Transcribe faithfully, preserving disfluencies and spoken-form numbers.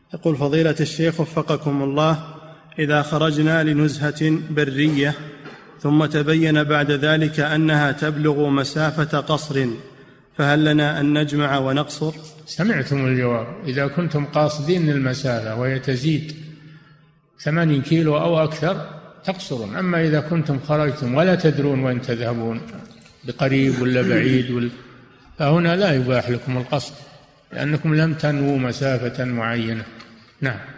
يقول فضيلة الشيخ وفقكم الله، إذا خرجنا لنزهة برية ثم تبين بعد ذلك أنها تبلغ مسافة قصر، فهل لنا أن نجمع ونقصر؟ سمعتم الجواب. إذا كنتم قاصدين المسافة وهي تزيد ثمانين كيلو أو أكثر تقصرون. أما إذا كنتم خرجتم ولا تدرون وين تذهبون، بقريب ولا بعيد ولا، فهنا لا يباح لكم القصر، لأنكم لم تنووا مسافة معينة. نعم.